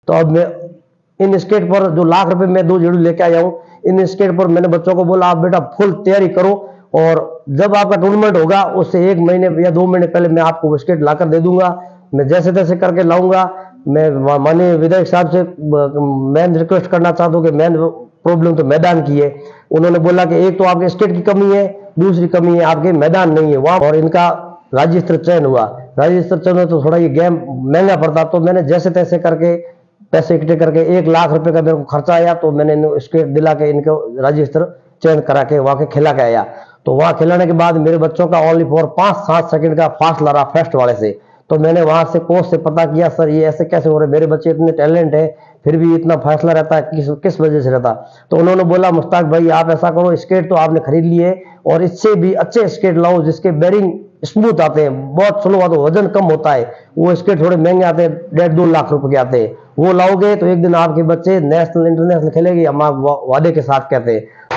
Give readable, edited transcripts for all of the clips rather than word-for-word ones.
तो अब मैं इन स्केट पर जो लाख रुपए में 2 जोड़ी लेके आया हूँ, इन स्केट पर मैंने बच्चों को बोला आप बेटा फुल तैयारी करो, और जब आपका टूर्नामेंट होगा उससे 1 महीने या 2 महीने पहले मैं आपको स्केट लाकर दे दूंगा। मैं जैसे तैसे करके लाऊंगा। मैं माननीय विधायक साहब से मेन रिक्वेस्ट करना चाहता हूँ कि मेन प्रॉब्लम तो मैदान की है। उन्होंने बोला कि एक तो आपके स्टेट की कमी है, दूसरी कमी है आपके मैदान नहीं है वहां, और इनका राज्य स्तर चयन हुआ। राज्य स्तर चयन तो थोड़ा ये गेम महंगा पड़ता, तो मैंने जैसे तैसे करके पैसे इकट्ठे करके 1 लाख रुपए का मेरे को खर्चा आया, तो मैंने स्टेट दिला के इनको राज्य स्तर चयन करा के वहां के खिला के आया। तो वहां खिलाने के बाद मेरे बच्चों का ओनली फॉर 5-7 सेकंड का फासला रहा फर्स्ट वाले से। तो मैंने वहां से कोच से पता किया, सर ये ऐसे कैसे हो रहे, मेरे बच्चे इतने टैलेंट है फिर भी इतना फैसला रहता है, किस वजह से रहता। तो उन्होंने बोला मुश्ताक भाई आप ऐसा करो, स्केट तो आपने खरीद लिए और इससे भी अच्छे स्केट लाओ जिसके बेरिंग स्मूथ आते हैं, बहुत स्लो आते, वजन कम होता है, वो स्केट थोड़े महंगे आते हैं, 1.5-2 लाख रुपए के आते हैं। वो लाओगे तो एक दिन आपके बच्चे नेशनल इंटरनेशनल खेलेंगे, हम आप वादे के साथ कहते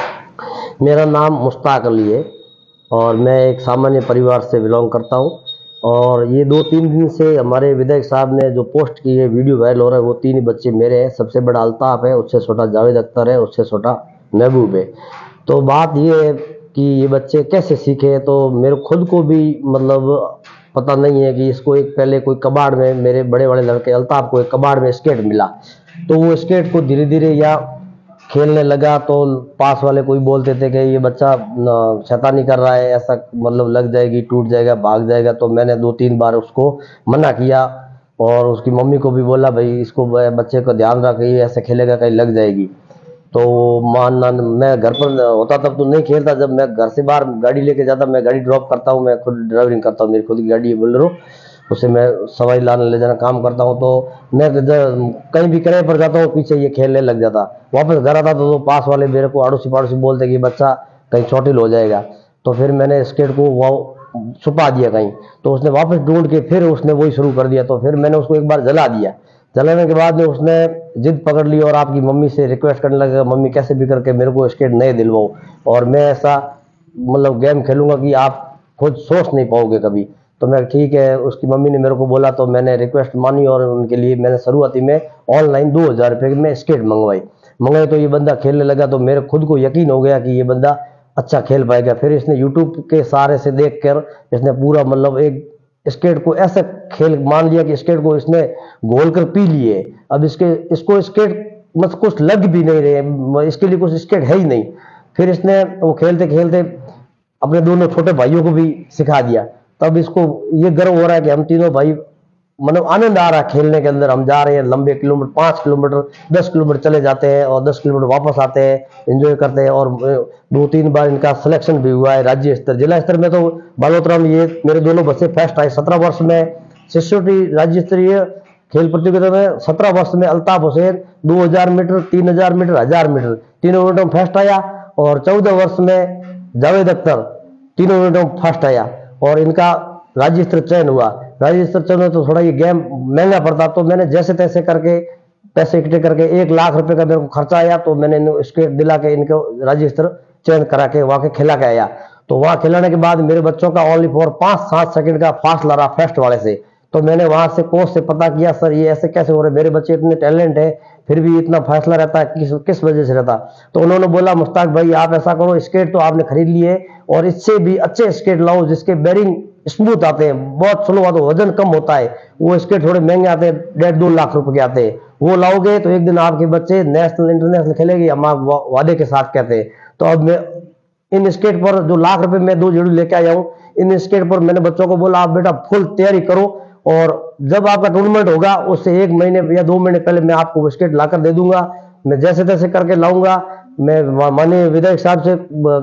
हैं। मेरा नाम मुश्ताक अली है और मैं एक सामान्य परिवार से बिलोंग करता हूँ। और ये 2-3 दिन से हमारे विधायक साहब ने जो पोस्ट की है, वीडियो वायरल हो रहा है, वो 3 ही बच्चे मेरे हैं। सबसे बड़ा अल्ताफ है, उससे छोटा जावेद अख्तर है, उससे छोटा महबूब है। तो बात ये है कि ये बच्चे कैसे सीखे, तो मेरे खुद को भी मतलब पता नहीं है कि इसको एक पहले कोई कबाड़ में, मेरे बड़े बड़े लड़के अल्ताफ को एक कबाड़ में स्केट मिला, तो वो स्केट को धीरे धीरे या खेलने लगा, तो पास वाले कोई बोलते थे कि ये बच्चा शैतानी कर रहा है, ऐसा मतलब लग जाएगी, टूट जाएगा, भाग जाएगा। तो मैंने 2-3 बार उसको मना किया और उसकी मम्मी को भी बोला भाई इसको बच्चे को ध्यान रख, ये ऐसे खेलेगा कहीं लग जाएगी। तो मानना मैं घर पर होता तब तो नहीं खेलता, जब मैं घर से बाहर गाड़ी लेके जाता, मैं गाड़ी ड्रॉप करता हूँ, मैं खुद ड्राइविंग करता हूँ, मेरी खुद की गाड़ी है बोलेरो, उसे मैं सवारी लाने ले जाना काम करता हूँ। तो मैं कहीं भी किराए पर जाता हूँ पीछे ये खेलने लग जाता। वापस घर आता तो पास वाले मेरे को अड़ोसी पड़ोसी बोलते कि बच्चा कहीं चोटिल हो जाएगा। तो फिर मैंने स्केट को वो छुपा दिया कहीं, तो उसने वापस ढूंढ के फिर उसने वही शुरू कर दिया। तो फिर मैंने उसको एक बार जला दिया। जलाने के बाद में उसने जिद पकड़ ली और आपकी मम्मी से रिक्वेस्ट करने लगा, मम्मी कैसे भी करके मेरे को स्केट नए दिलवाओ और मैं ऐसा मतलब गेम खेलूंगा कि आप खुद सोच नहीं पाओगे कभी। तो मैं ठीक है, उसकी मम्मी ने मेरे को बोला तो मैंने रिक्वेस्ट मानी और उनके लिए मैंने शुरुआती में ऑनलाइन 2000 रुपये में स्केट मंगवाई। तो ये बंदा खेलने लगा, तो मेरे खुद को यकीन हो गया कि ये बंदा अच्छा खेल पाएगा। फिर इसने यूट्यूब के सहारे से देख कर इसने पूरा मतलब एक स्केट को ऐसा खेल मान लिया कि स्केट को इसने घोल कर पी लिए। अब इसको स्केट मतलब कुछ लग भी नहीं रहे, इसके लिए कुछ स्केट है ही नहीं। फिर इसने वो खेलते खेलते अपने दोनों छोटे भाइयों को भी सिखा दिया। तब इसको ये गर्व हो रहा है कि हम तीनों भाई मतलब आनंद आ रहा है खेलने के अंदर। हम जा रहे हैं लंबे किलोमीटर, 5 किलोमीटर 10 किलोमीटर चले जाते हैं और 10 किलोमीटर वापस आते हैं, एंजॉय करते हैं। और 2-3 बार इनका सिलेक्शन भी हुआ है राज्य स्तर, जिला स्तर में। तो बालोतरा में ये मेरे दोनों बच्चे फर्स्ट आए। 17 वर्ष में शिष्योटी राज्य स्तरीय खेल प्रतियोगिता में 17 वर्ष में Altaf Hussain 2000 metre, 3000 metre, 1000 metre तीनों इवेंटों में फर्स्ट आया। और 14 वर्ष में जावेद अख्तर तीनों इवेंटों में फर्स्ट आया और इनका राज्य स्तर चयन हुआ। राज्य स्तर चयन तो थोड़ा ये गेम महंगा पड़ता, तो मैंने जैसे तैसे करके पैसे इकट्ठे करके 1 लाख रुपए का मेरे को खर्चा आया, तो मैंने स्केट दिला के इनको राज्य स्तर चयन करा के वहां के खिला के आया। तो वहां खिलाने के बाद मेरे बच्चों का ओनली फॉर 5-7 सेकंड का फासला रहा फर्स्ट वाले से। तो मैंने वहां से कोच से पता किया, सर ये ऐसे कैसे हो रहे, मेरे बच्चे इतने टैलेंट है फिर भी इतना फैसला रहता है, किस वजह से रहता। तो उन्होंने बोला मुश्ताक भाई आप ऐसा करो, स्केट तो आपने खरीद लिए और इससे भी अच्छे स्केट लाओ जिसके बेरिंग स्मूथ आते हैं, बहुत स्लो आते, वजन कम होता है, वो स्केट थोड़े महंगे आते हैं, 1.5-2 लाख रुपए के आते हैं। वो लाओगे तो एक दिन आपके बच्चे नेशनल इंटरनेशनल खेलेंगे, हम आप वादे के साथ कहते हैं। तो अब मैं इन स्केट पर जो लाख रुपए में 2 जोड़ी लेके आया हूँ, इन स्केट पर मैंने बच्चों को बोला आप बेटा फुल तैयारी करो, और जब आपका टूर्नामेंट होगा उससे 1 महीने या 2 महीने पहले मैं आपको स्केट लाकर दे दूंगा। मैं जैसे तैसे करके लाऊंगा। मैं माननीय विधायक साहब से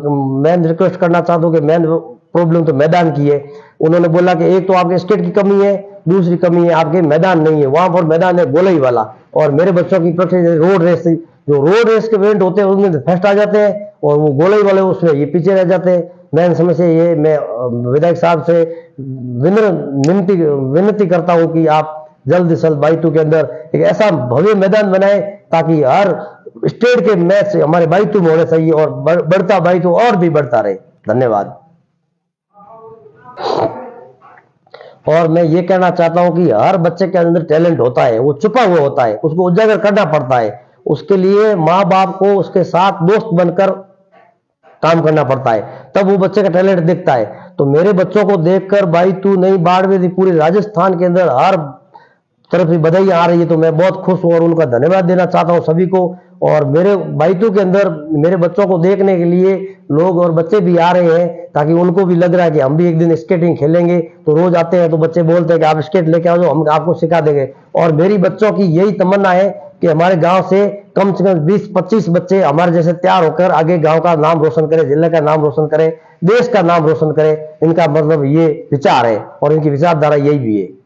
मेन रिक्वेस्ट करना चाहता हूँ कि मेन प्रॉब्लम तो मैदान की है। उन्होंने बोला कि एक तो आपके स्केट की कमी है, दूसरी कमी है आपके मैदान नहीं है। वहां पर मैदान है गोलाई वाला, और मेरे बच्चों की प्रैक्टिस रोड रेस, जो रोड रेस के इवेंट होते हैं उसमें फर्स्ट आ जाते हैं, और वो गोलाई वाले उसमें ये पीछे रह जाते हैं। मेन समस्या ये, मैं विधायक साहब से विनती करता हूं कि आप जल्द से जल्द बाईतू के अंदर एक ऐसा भव्य मैदान बनाए ताकि हर स्टेट के मैच हमारे बाईतू में होने चाहिए और बढ़ता बाईतू और भी बढ़ता रहे। धन्यवाद। और मैं ये कहना चाहता हूं कि हर बच्चे के अंदर टैलेंट होता है, वो छुपा हुआ होता है, उसको उजागर करना पड़ता है। उसके लिए माँ बाप को उसके साथ दोस्त बनकर काम करना पड़ता है, तब वो बच्चे का टैलेंट दिखता है। तो मेरे बच्चों को देखकर भाई तू नहीं बाड़मेर पूरे राजस्थान के अंदर हर तरफ से बधाई आ रही है, तो मैं बहुत खुश हूं और उनका धन्यवाद देना चाहता हूं सभी को। और मेरे बाइतू के अंदर मेरे बच्चों को देखने के लिए लोग और बच्चे भी आ रहे हैं, ताकि उनको भी लग रहा है कि हम भी एक दिन स्केटिंग खेलेंगे। तो रोज आते हैं तो बच्चे बोलते हैं कि आप स्केट लेके आओ, हम आपको सिखा देंगे। और मेरी बच्चों की यही तमन्ना है कि हमारे गांव से कम 20-25 बच्चे हमारे जैसे तैयार होकर आगे गांव का नाम रोशन करें, जिले का नाम रोशन करें, देश का नाम रोशन करें। इनका मतलब ये विचार है और इनकी विचारधारा यही भी है।